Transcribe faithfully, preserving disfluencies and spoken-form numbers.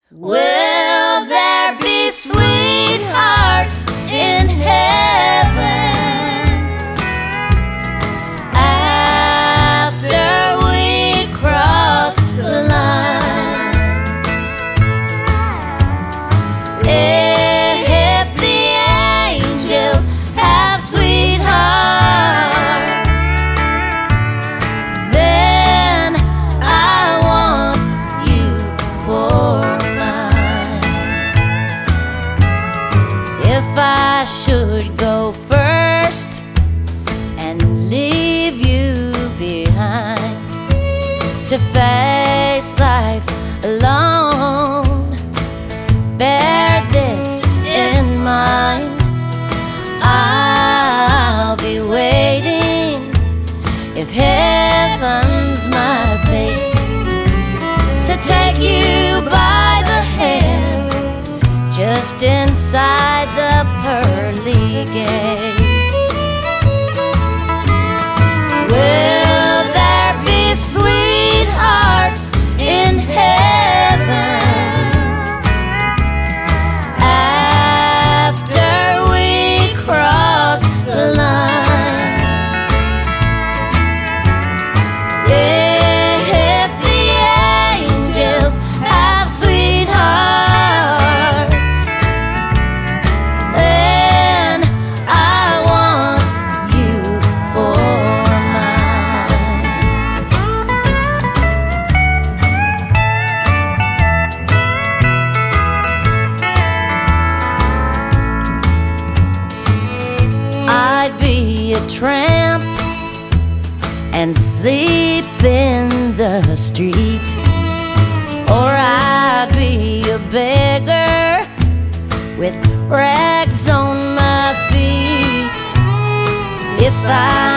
Will there be sweethearts in heaven after we cross the line? If the angels have sweethearts, then I want you for if I should go first and leave you behind to face life alone, bear this in mind: I'll be waiting if heaven's my fate to take you by the hand just inside the pearly gates. Will there be sweethearts in heaven after we cross the line? If the angels have sweethearts, then I want you for mine. I'd be a tramp and sleep in the street, or I'd be a beggar with rags on my feet if I